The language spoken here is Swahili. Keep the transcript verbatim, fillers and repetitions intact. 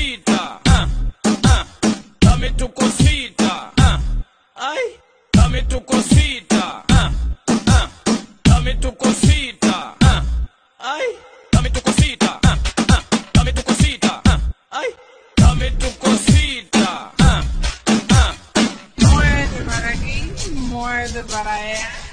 sita, ah, ah, dame tu cosita, ah, ay, dame tu cosita, ah, ah, dame tu cosita, ah, ay, dame tu cosita, ah, ah, dame tu cosita, ah, ay, dame tu cosita, ah, ah. Muerde para aquí, muerde para allá.